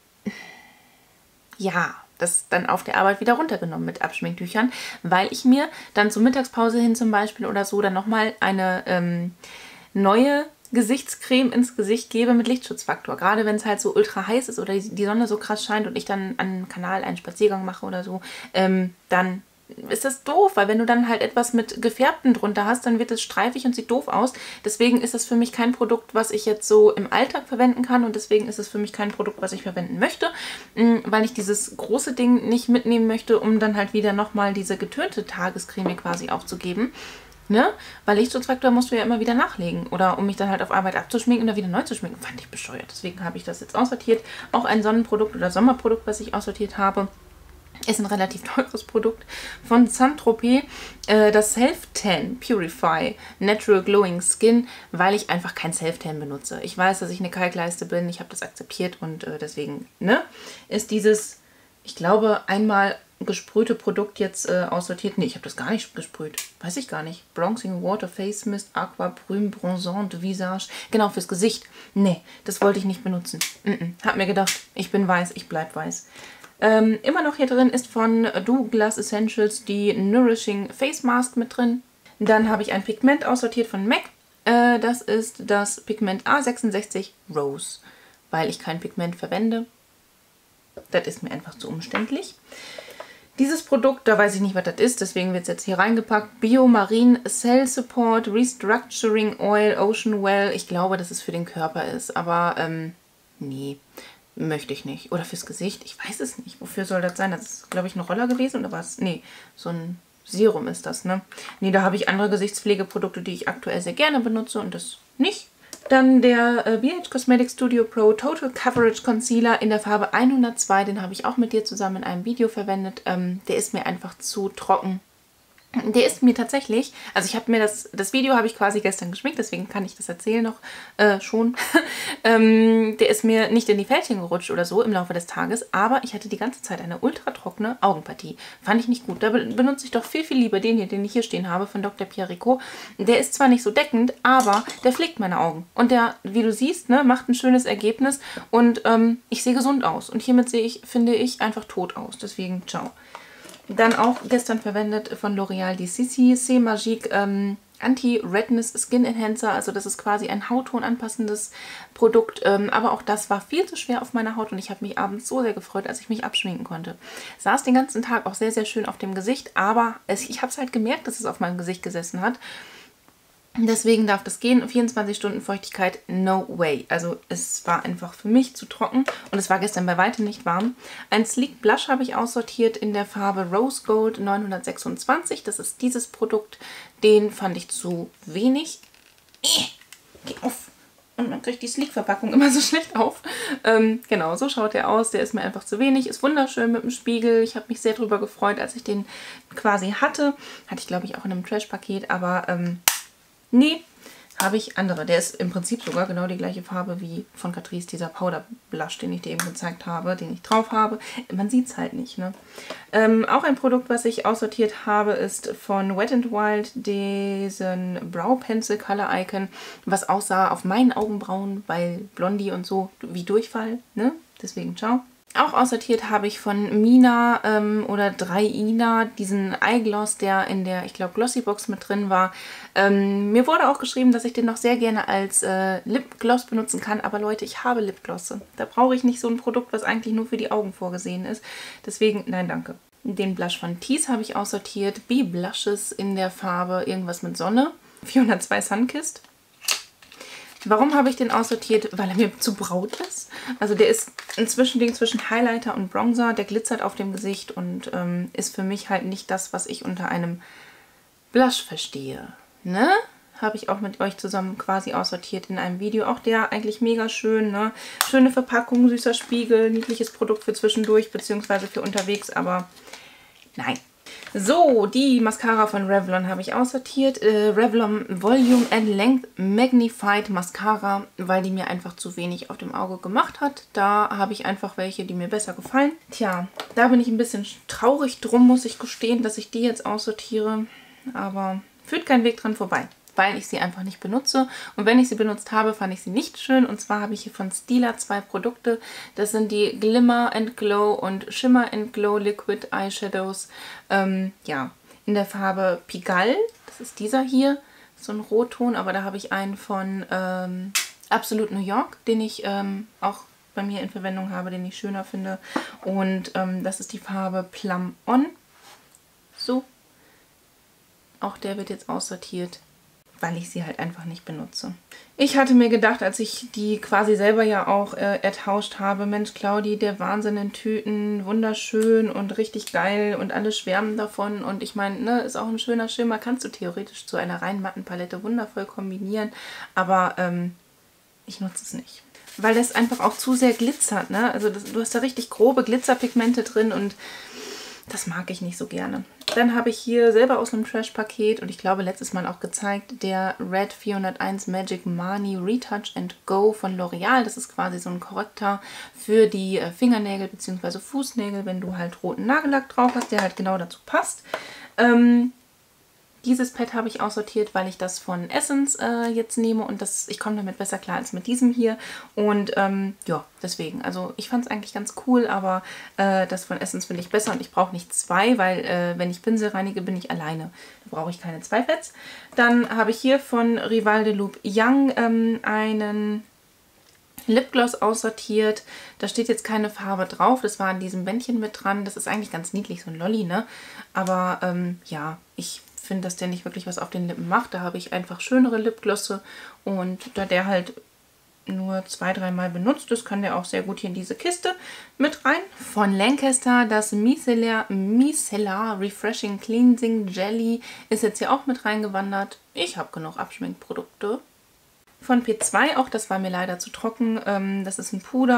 ja, das dann auf der Arbeit wieder runtergenommen mit Abschminktüchern, weil ich mir dann zur Mittagspause hin zum Beispiel oder so dann nochmal eine neue Gesichtscreme ins Gesicht gebe mit Lichtschutzfaktor. Gerade wenn es halt so ultra heiß ist oder die Sonne so krass scheint und ich dann am Kanal einen Spaziergang mache oder so, dann ist das doof, weil wenn du dann halt etwas mit Gefärbten drunter hast, dann wird es streifig und sieht doof aus. Deswegen ist das für mich kein Produkt, was ich jetzt so im Alltag verwenden kann und deswegen ist es für mich kein Produkt, was ich verwenden möchte, weil ich dieses große Ding nicht mitnehmen möchte, um dann halt wieder nochmal diese getönte Tagescreme quasi aufzugeben. Ne? Weil Lichtschutzfaktor musst du ja immer wieder nachlegen oder um mich dann halt auf Arbeit abzuschminken oder wieder neu zu schminken. Fand ich bescheuert. Deswegen habe ich das jetzt aussortiert. Auch ein Sonnenprodukt oder Sommerprodukt, was ich aussortiert habe. Ist ein relativ teures Produkt von Saint-Tropez, das Self-Tan Purify Natural Glowing Skin, weil ich einfach kein Self-Tan benutze. Ich weiß, dass ich eine Kalkleiste bin, ich habe das akzeptiert und deswegen, ne, ist dieses, ich glaube, einmal gesprühte Produkt jetzt aussortiert. Ne, ich habe das gar nicht gesprüht. Weiß ich gar nicht. Bronzing Water Face Mist Aqua Brune Bronzant Visage. Genau, fürs Gesicht. Ne, das wollte ich nicht benutzen. Hab mir gedacht, ich bin weiß, ich bleib weiß. Immer noch hier drin ist von Douglas Essentials die Nourishing Face Mask mit drin. Dann habe ich ein Pigment aussortiert von MAC. Das ist das Pigment A66 Rose, weil ich kein Pigment verwende. Das ist mir einfach zu umständlich. Dieses Produkt, da weiß ich nicht, was das ist, deswegen wird es jetzt hier reingepackt. Biomarine Cell Support Restructuring Oil Ocean Well. Ich glaube, dass es für den Körper ist, aber nee. Möchte ich nicht. Oder fürs Gesicht. Ich weiß es nicht. Wofür soll das sein? Das ist, glaube ich, eine Roller gewesen oder was? Nee, so ein Serum ist das, ne? Nee, da habe ich andere Gesichtspflegeprodukte, die ich aktuell sehr gerne benutze und das nicht. Dann der BH Cosmetics Studio Pro Total Coverage Concealer in der Farbe 102. Den habe ich auch mit dir zusammen in einem Video verwendet. Der ist mir einfach zu trocken. Der ist mir tatsächlich, also ich habe mir das Video habe ich quasi gestern geschminkt, deswegen kann ich das erzählen noch schon. Der ist mir nicht in die Fältchen gerutscht oder so im Laufe des Tages, aber ich hatte die ganze Zeit eine ultra trockene Augenpartie. Fand ich nicht gut. Da benutze ich doch viel, viel lieber den hier, den ich hier stehen habe, von Dr. Pierrico. Der ist zwar nicht so deckend, aber der pflegt meine Augen. Und der, wie du siehst, ne, macht ein schönes Ergebnis und ich sehe gesund aus. Und hiermit sehe ich, finde ich, einfach tot aus. Deswegen, ciao. Dann auch gestern verwendet von L'Oreal die Sissi C Magique Anti-Redness Skin Enhancer. Also das ist quasi ein Hautton anpassendes Produkt. Aber auch das war viel zu schwer auf meiner Haut und ich habe mich abends so sehr gefreut, als ich mich abschminken konnte. Saß den ganzen Tag auch sehr, sehr schön auf dem Gesicht, aber ich habe es halt gemerkt, dass es auf meinem Gesicht gesessen hat. Deswegen darf das gehen. 24 Stunden Feuchtigkeit, no way. Also es war einfach für mich zu trocken und es war gestern bei weitem nicht warm. Ein Sleek Blush habe ich aussortiert in der Farbe Rose Gold 926. Das ist dieses Produkt. Den fand ich zu wenig. Geh auf! Und man kriegt die Sleek-Verpackung immer so schlecht auf. Genau, so schaut der aus. Der ist mir einfach zu wenig. Ist wunderschön mit dem Spiegel. Ich habe mich sehr darüber gefreut, als ich den quasi hatte. Hatte ich, glaube ich, auch in einem Trash-Paket, aber nee, habe ich andere. Der ist im Prinzip sogar genau die gleiche Farbe wie von Catrice, dieser Powder Blush, den ich dir eben gezeigt habe, den ich drauf habe. Man sieht es halt nicht, ne? Auch ein Produkt, was ich aussortiert habe, ist von Wet n Wild, diesen Brow Pencil Color Icon, was aussah auf meinen Augenbrauen, weil Blondie und so wie Durchfall, ne? Deswegen ciao. Auch aussortiert habe ich von Mina oder 3ina diesen Eyegloss, der in der, ich glaube, Glossybox mit drin war. Mir wurde auch geschrieben, dass ich den noch sehr gerne als Lipgloss benutzen kann. Aber Leute, ich habe Lipglosse. Da brauche ich nicht so ein Produkt, was eigentlich nur für die Augen vorgesehen ist. Deswegen, nein, danke. Den Blush von Tease habe ich aussortiert. Be Blushes in der Farbe irgendwas mit Sonne. 402 Sunkissed. Warum habe ich den aussortiert? Weil er mir zu braut ist. Also der ist ein Zwischending zwischen Highlighter und Bronzer. Der glitzert auf dem Gesicht und ist für mich halt nicht das, was ich unter einem Blush verstehe. Ne? Habe ich auch mit euch zusammen quasi aussortiert in einem Video. Auch der eigentlich mega schön, ne? Schöne Verpackung, süßer Spiegel, niedliches Produkt für zwischendurch bzw. für unterwegs, aber nein. So, die Mascara von Revlon habe ich aussortiert. Revlon Volume and Length Magnified Mascara, weil die mir einfach zu wenig auf dem Auge gemacht hat. Da habe ich einfach welche, die mir besser gefallen. Tja, da bin ich ein bisschen traurig drum, muss ich gestehen, dass ich die jetzt aussortiere. Aber führt kein Weg dran vorbei, weil ich sie einfach nicht benutze. Und wenn ich sie benutzt habe, fand ich sie nicht schön. Und zwar habe ich hier von Stila 2 Produkte. Das sind die Glimmer and Glow und Shimmer and Glow Liquid Eyeshadows. Ja, in der Farbe Pigalle. Das ist dieser hier. So ein Rotton, aber da habe ich einen von Absolute New York, den ich auch bei mir in Verwendung habe, den ich schöner finde. Und das ist die Farbe Plum On. So. Auch der wird jetzt aussortiert, weil ich sie halt einfach nicht benutze. Ich hatte mir gedacht, als ich die quasi selber ja auch ertauscht habe, Mensch Claudi, der Wahnsinn in Tüten, wunderschön und richtig geil und alle schwärmen davon. Und ich meine, ne, ist auch ein schöner Schimmer, kannst du theoretisch zu einer rein matten Palette wundervoll kombinieren, aber ich nutze es nicht. Weil das einfach auch zu sehr glitzert, ne? Also du hast da richtig grobe Glitzerpigmente drin und das mag ich nicht so gerne. Dann habe ich hier selber aus einem Trash-Paket und ich glaube letztes Mal auch gezeigt, der Red 401 Magic Mani Retouch and Go von L'Oreal. Das ist quasi so ein Korrektor für die Fingernägel bzw. Fußnägel, wenn du halt roten Nagellack drauf hast, der halt genau dazu passt. Dieses Pad habe ich aussortiert, weil ich das von Essence jetzt nehme und ich komme damit besser klar als mit diesem hier. Und ja, deswegen. Also ich fand es eigentlich ganz cool, aber das von Essence finde ich besser und ich brauche nicht zwei, weil wenn ich Pinsel reinige, bin ich alleine. Da brauche ich keine zwei Pads. Dann habe ich hier von Rival de Loop Young einen Lipgloss aussortiert. Da steht jetzt keine Farbe drauf. Das war an diesem Bändchen mit dran. Das ist eigentlich ganz niedlich, so ein Lolli, ne? Aber ja, ich finde, dass der nicht wirklich was auf den Lippen macht. Da habe ich einfach schönere Lipglosse und da der halt nur 2-3 Mal benutzt ist, kann der auch sehr gut hier in diese Kiste mit rein. Von Lancaster das Micellar Refreshing Cleansing Jelly ist jetzt hier auch mit reingewandert. Ich habe genug Abschminkprodukte. Von P2, auch das war mir leider zu trocken. Das ist ein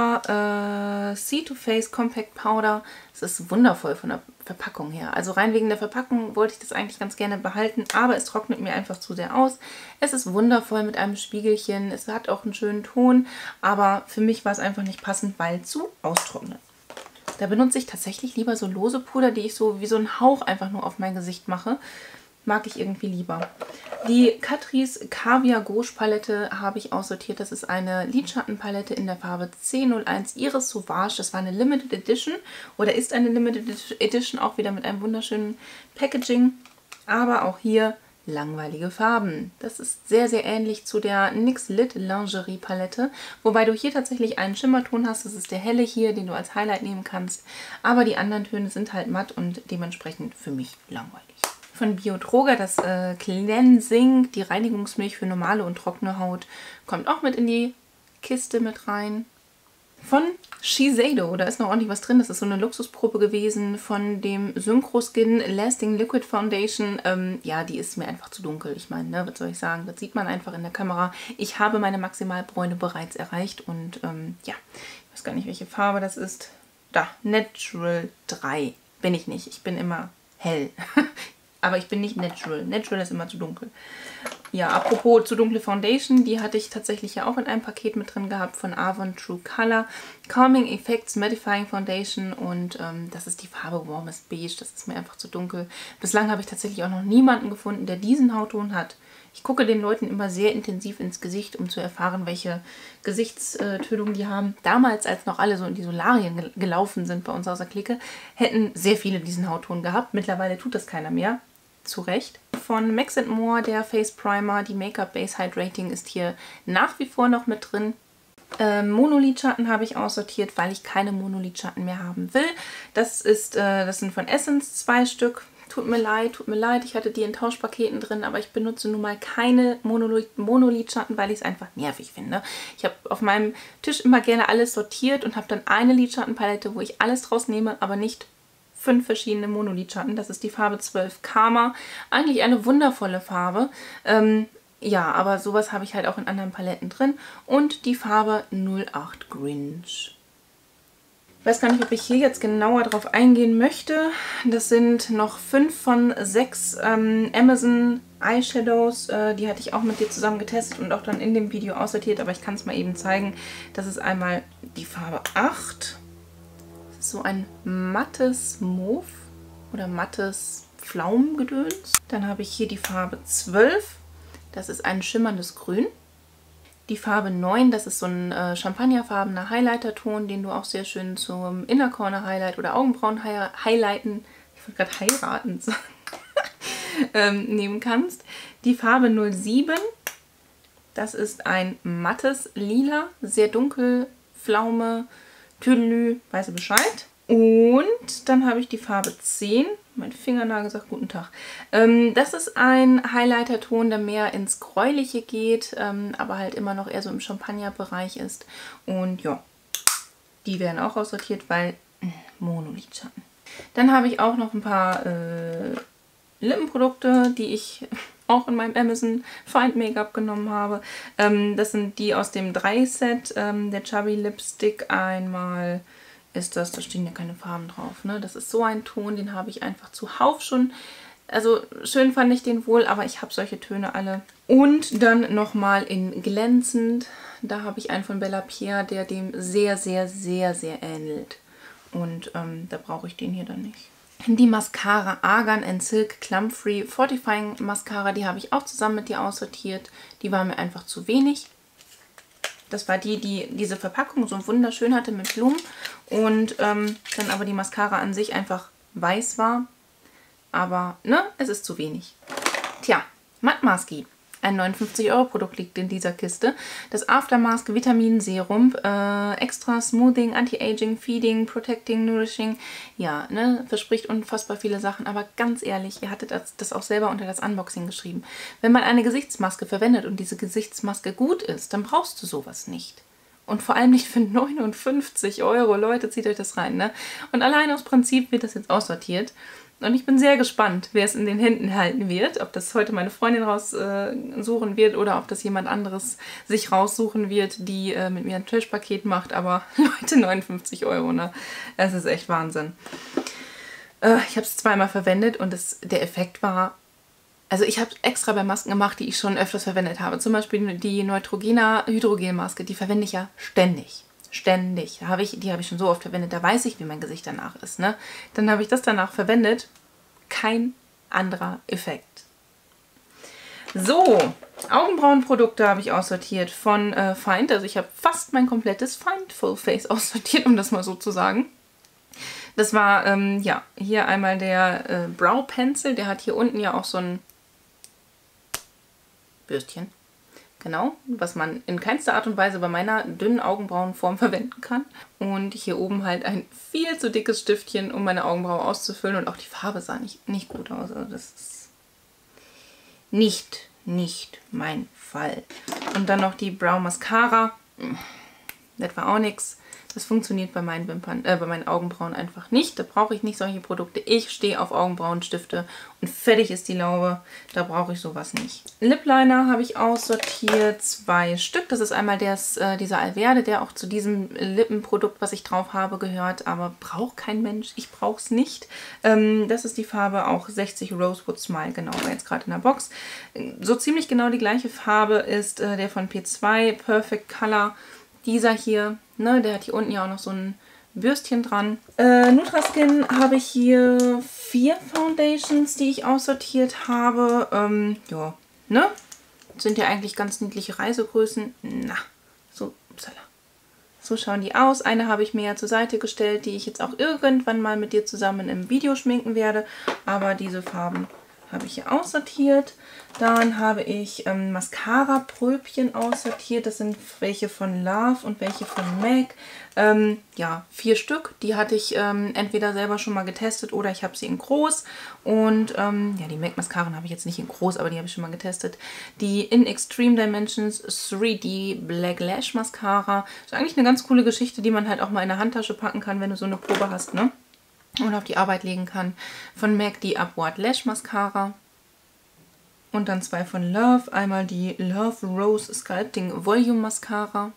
Puder, C2Face Compact Powder. Das ist wundervoll von der Verpackung her. Also rein wegen der Verpackung wollte ich das eigentlich ganz gerne behalten, aber es trocknet mir einfach zu sehr aus. Es ist wundervoll mit einem Spiegelchen. Es hat auch einen schönen Ton, aber für mich war es einfach nicht passend, weil zu austrocknet. Da benutze ich tatsächlich lieber so lose Puder, die ich so wie so einen Hauch einfach nur auf mein Gesicht mache. Mag ich irgendwie lieber. Die Catrice Caviar Gouache Palette habe ich aussortiert. Das ist eine Lidschattenpalette in der Farbe C01 Iris Sauvage. Das war eine Limited Edition oder ist eine Limited Edition, auch wieder mit einem wunderschönen Packaging. Aber auch hier langweilige Farben. Das ist sehr, sehr ähnlich zu der NYX Lit Lingerie Palette, wobei du hier tatsächlich einen Schimmerton hast. Das ist der helle hier, den du als Highlight nehmen kannst. Aber die anderen Töne sind halt matt und dementsprechend für mich langweilig. Von Biodroga das Cleansing, die Reinigungsmilch für normale und trockene Haut, kommt auch mit in die Kiste mit rein. Von Shiseido, da ist noch ordentlich was drin, das ist so eine Luxusprobe gewesen von dem Synchro Skin Lasting Liquid Foundation. Ja, die ist mir einfach zu dunkel. Ich meine, ne, was soll ich sagen, das sieht man einfach in der Kamera. Ich habe meine Maximalbräune bereits erreicht und ja, ich weiß gar nicht, welche Farbe das ist. Da, Natural 3 bin ich nicht, ich bin immer hell. Aber ich bin nicht Natural. Natural ist immer zu dunkel. Ja, apropos zu dunkle Foundation, die hatte ich tatsächlich ja auch in einem Paket mit drin gehabt von Avon True Color. Calming Effects Mattifying Foundation und das ist die Farbe Warmest Beige. Das ist mir einfach zu dunkel. Bislang habe ich tatsächlich auch noch niemanden gefunden, der diesen Hautton hat. Ich gucke den Leuten immer sehr intensiv ins Gesicht, um zu erfahren, welche Gesichtstönungen die haben. Damals, als noch alle so in die Solarien gelaufen sind bei uns aus der Clique, hätten sehr viele diesen Hautton gehabt. Mittlerweile tut das keiner mehr. Zu Recht. Von Max More, der Face Primer, die Make-up Base Hydrating ist hier nach wie vor noch mit drin. Monolidschatten habe ich aussortiert, weil ich keine Monolidschatten mehr haben will. Das sind von Essence 2 Stück. Tut mir leid, ich hatte die in Tauschpaketen drin, aber ich benutze nun mal keine Monolidschatten, weil ich es einfach nervig finde. Ich habe auf meinem Tisch immer gerne alles sortiert und habe dann eine Lidschattenpalette, wo ich alles draus nehme, aber nicht 5 verschiedene Monolidschatten. Das ist die Farbe 12 Karma. Eigentlich eine wundervolle Farbe. Ja, aber sowas habe ich halt auch in anderen Paletten drin. Und die Farbe 08 Grinch. Ich weiß gar nicht, ob ich hier jetzt genauer drauf eingehen möchte. Das sind noch 5 von 6 Amazon Eyeshadows. Die hatte ich auch mit dir zusammen getestet und auch dann in dem Video aussortiert. Aber ich kann es mal eben zeigen. Das ist einmal die Farbe 8. Das ist so ein mattes Mauve oder mattes Pflaumengedöns. Dann habe ich hier die Farbe 12. Das ist ein schimmerndes Grün. Die Farbe 9, das ist so ein champagnerfarbener Highlighter-Ton, den du auch sehr schön zum Inner Corner Highlight oder Augenbrauen highlighten, ich wollte gerade heiraten sagen, nehmen kannst. Die Farbe 07, das ist ein mattes Lila, sehr dunkel, Pflaume, Tüdelü, weißt du Bescheid. Und dann habe ich die Farbe 10. Mein Fingernagel sagt guten Tag. Das ist ein Highlighter-Ton, der mehr ins Gräuliche geht, aber halt immer noch eher so im Champagner-Bereich ist. Und ja, die werden auch aussortiert, weil Monolidschatten. Dann habe ich auch noch ein paar Lippenprodukte, die ich auch in meinem Amazon Find Make-up genommen habe. Das sind die aus dem 3-Set, der Chubby Lipstick einmal. Da stehen ja keine Farben drauf, ne? Das ist so ein Ton, den habe ich einfach zuhauf schon. Also schön fand ich den wohl, aber ich habe solche Töne alle. Und dann nochmal in glänzend. Da habe ich einen von Bella Pierre, der dem sehr, sehr, sehr, sehr ähnelt. Und da brauche ich den hier dann nicht. Die Mascara Argan Silk Clump Free Fortifying Mascara, die habe ich auch zusammen mit dir aussortiert. Die war mir einfach zu wenig. Das war die diese Verpackung so wunderschön hatte mit Blumen und dann aber die Mascara an sich einfach weiß war. Aber, ne, es ist zu wenig. Tja, Matte Masky. Ein 59-Euro-Produkt liegt in dieser Kiste. Das Aftermask Vitamin Serum. Extra Smoothing, Anti-Aging, Feeding, Protecting, Nourishing. Ja, ne, verspricht unfassbar viele Sachen. Aber ganz ehrlich, ihr hattet das auch selber unter das Unboxing geschrieben. Wenn man eine Gesichtsmaske verwendet und diese Gesichtsmaske gut ist, dann brauchst du sowas nicht. Und vor allem nicht für 59 Euro. Leute, zieht euch das rein, ne? Und allein aus Prinzip wird das jetzt aussortiert. Und ich bin sehr gespannt, wer es in den Händen halten wird. Ob das heute meine Freundin raussuchen wird oder ob das jemand anderes sich raussuchen wird, die mit mir ein Trash-Paket macht. Aber Leute, 59 Euro, ne? Das ist echt Wahnsinn. Ich habe es zweimal verwendet und der Effekt war... Also ich habe extra bei Masken gemacht, die ich schon öfters verwendet habe. Zum Beispiel die Neutrogena Hydrogelmaske, die verwende ich ja ständig. Ständig. Die habe ich schon so oft verwendet, da weiß ich, wie mein Gesicht danach ist. Ne? Dann habe ich das danach verwendet. Kein anderer Effekt. So, Augenbrauenprodukte habe ich aussortiert von Find. Also ich habe fast mein komplettes Find Full Face aussortiert, um das mal so zu sagen. Das war, ja, hier einmal der Brow Pencil. Der hat hier unten ja auch so ein Bürstchen. Genau, was man in keinster Art und Weise bei meiner dünnen Augenbrauenform verwenden kann. Und hier oben halt ein viel zu dickes Stiftchen, um meine Augenbraue auszufüllen. Und auch die Farbe sah nicht gut aus. Also das ist nicht mein Fall. Und dann noch die Brow Mascara. Das war auch nichts. Das funktioniert bei meinen bei meinen Augenbrauen einfach nicht. Da brauche ich nicht solche Produkte. Ich stehe auf Augenbrauenstifte und fertig ist die Laube. Da brauche ich sowas nicht. Lip Liner habe ich aussortiert, 2 Stück. Das ist einmal dieser Alverde, der auch zu diesem Lippenprodukt, was ich drauf habe, gehört. Aber braucht kein Mensch. Ich brauche es nicht. Das ist die Farbe auch 60 Rosewood Smile. Genau, war jetzt gerade in der Box. So ziemlich genau die gleiche Farbe ist der von P2 Perfect Color. Dieser hier, ne, der hat hier unten ja auch noch so ein Bürstchen dran. Nutraskin habe ich hier 4 Foundations, die ich aussortiert habe. Ja, ne? Sind ja eigentlich ganz niedliche Reisegrößen. Na, so, upsala. So schauen die aus. Eine habe ich mir ja zur Seite gestellt, die ich jetzt auch irgendwann mal mit dir zusammen im Video schminken werde. Aber diese Farben habe ich hier aussortiert. Dann habe ich Mascara-Pröbchen aussortiert. Das sind welche von Love und welche von MAC. Ja, 4 Stück. Die hatte ich entweder selber schon mal getestet oder ich habe sie in groß. Und ja, die MAC Mascaran habe ich jetzt nicht in groß, aber die habe ich schon mal getestet. Die in Extreme Dimensions 3D Black Lash Mascara. Ist eigentlich eine ganz coole Geschichte, die man halt auch mal in der Handtasche packen kann, wenn du so eine Probe hast, ne? Und auf die Arbeit legen kann. Von MAC die Upward Lash Mascara. Und dann 2 von Love. Einmal die Love Rose Sculpting Volume Mascara.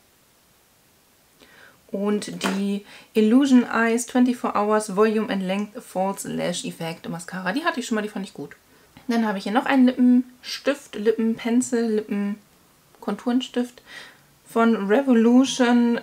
Und die Illusion Eyes 24 Hours Volume and Length False Lash Effect Mascara. Die hatte ich schon mal, die fand ich gut. Dann habe ich hier noch einen Lippenstift, Lippenpencil, Lippenkonturenstift von Revolution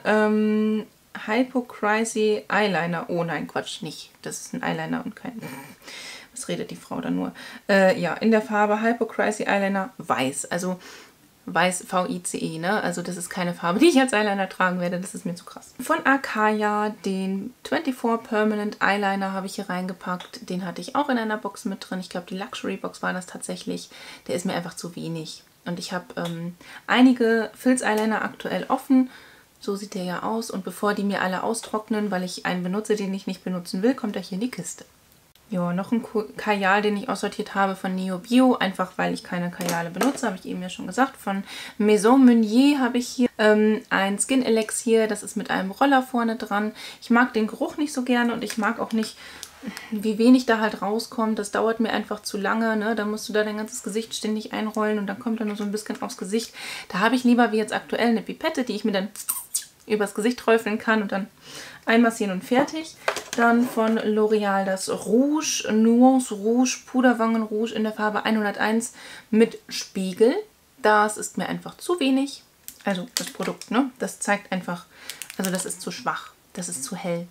Hypocrisy Eyeliner. Oh nein, Quatsch, nicht. Das ist ein Eyeliner und kein... Was redet die Frau da nur? Ja, in der Farbe Hypocrisy Eyeliner weiß. Also weiß VICE, ne? Also das ist keine Farbe, die ich als Eyeliner tragen werde. Das ist mir zu krass. Von Arcaia, den 24 Permanent Eyeliner habe ich hier reingepackt. Den hatte ich auch in einer Box mit drin. Ich glaube, die Luxury Box war das tatsächlich. Der ist mir einfach zu wenig. Und ich habe einige Filz-Eyeliner aktuell offen. So sieht der ja aus. Und bevor die mir alle austrocknen, weil ich einen benutze, den ich nicht benutzen will, kommt er hier in die Kiste. Ja, noch ein Kajal, den ich aussortiert habe von Neo Bio, einfach weil ich keine Kajale benutze, habe ich eben ja schon gesagt. Von Maison Meunier habe ich hier ein Skin Elixier, das ist mit einem Roller vorne dran. Ich mag den Geruch nicht so gerne und ich mag auch nicht, wie wenig da halt rauskommt. Das dauert mir einfach zu lange, ne? Da musst du da dein ganzes Gesicht ständig einrollen und dann kommt da nur so ein bisschen aufs Gesicht. Da habe ich lieber wie jetzt aktuell eine Pipette, die ich mir dann übers Gesicht träufeln kann und dann einmassieren und fertig. Dann von L'Oreal das Rouge, Nuance Rouge, Puderwangen-Rouge in der Farbe 101 mit Spiegel. Das ist mir einfach zu wenig. Also das Produkt, ne? Das zeigt einfach, also das ist zu schwach. Das ist zu hell.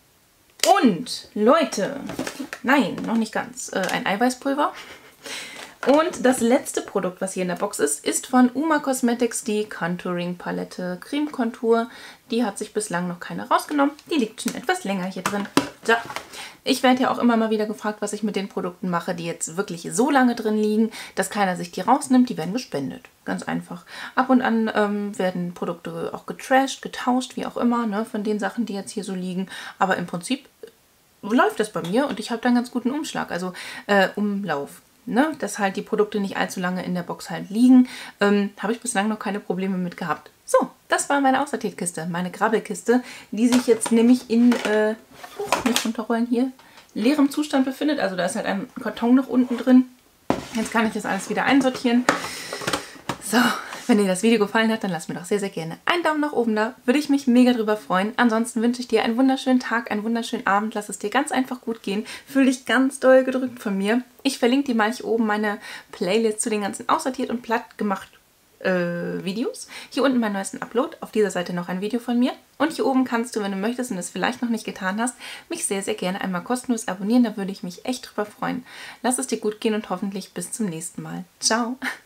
Und, Leute, nein, noch nicht ganz. Ein Eiweißpulver. Und das letzte Produkt, was hier in der Box ist, ist von Uma Cosmetics die Contouring Palette Creme Contour. Die hat sich bislang noch keine rausgenommen. Die liegt schon etwas länger hier drin. So. Ich werde ja auch immer mal wieder gefragt, was ich mit den Produkten mache, die jetzt wirklich so lange drin liegen, dass keiner sich die rausnimmt. Die werden gespendet. Ganz einfach. Ab und an werden Produkte auch getrashed, getauscht, wie auch immer, ne, von den Sachen, die jetzt hier so liegen. Aber im Prinzip läuft das bei mir und ich habe da einen ganz guten Umschlag, also Umlauf. Ne, dass halt die Produkte nicht allzu lange in der Box halt liegen, habe ich bislang noch keine Probleme mit gehabt. So, das war meine Aussortierkiste, meine Grabbelkiste, die sich jetzt nämlich in, nicht runterrollen hier, leerem Zustand befindet. Also da ist halt ein Karton noch unten drin. Jetzt kann ich das alles wieder einsortieren. So, wenn dir das Video gefallen hat, dann lass mir doch sehr, sehr gerne einen Daumen nach oben da. Würde ich mich mega drüber freuen. Ansonsten wünsche ich dir einen wunderschönen Tag, einen wunderschönen Abend. Lass es dir ganz einfach gut gehen. Fühl dich ganz doll gedrückt von mir. Ich verlinke dir mal hier oben meine Playlist zu den ganzen aussortiert und platt gemacht Videos. Hier unten meinen neuesten Upload. Auf dieser Seite noch ein Video von mir. Und hier oben kannst du, wenn du möchtest und es vielleicht noch nicht getan hast, mich sehr, sehr gerne einmal kostenlos abonnieren. Da würde ich mich echt drüber freuen. Lass es dir gut gehen und hoffentlich bis zum nächsten Mal. Ciao!